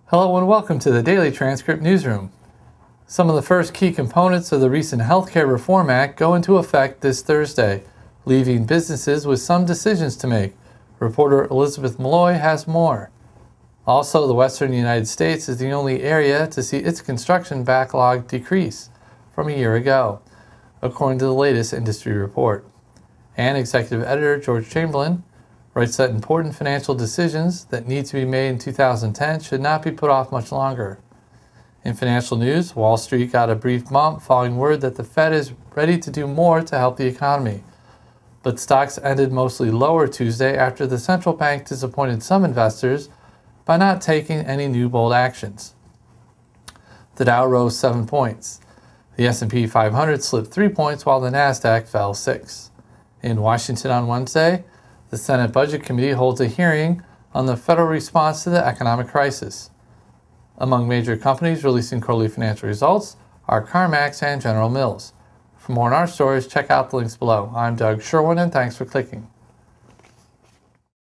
Hello and welcome to the Daily Transcript Newsroom. Some of the first key components of the recent Healthcare Reform Act go into effect this Thursday, leaving businesses with some decisions to make. Reporter Elizabeth Malloy has more. Also, the Western United States is the only area to see its construction backlog decrease from a year ago, according to the latest industry report. And executive editor George Chamberlain writes that important financial decisions that need to be made in 2010 should not be put off much longer. In financial news, Wall Street got a brief bump following word that the Fed is ready to do more to help the economy. But stocks ended mostly lower Tuesday after the central bank disappointed some investors by not taking any new bold actions. The Dow rose 7 points. The S&P 500 slipped 3 points while the Nasdaq fell 6. In Washington on Wednesday, the Senate Budget Committee holds a hearing on the federal response to the economic crisis. Among major companies releasing quarterly financial results are CarMax and General Mills. For more on our stories, check out the links below. I'm Doug Sherwin, and thanks for clicking.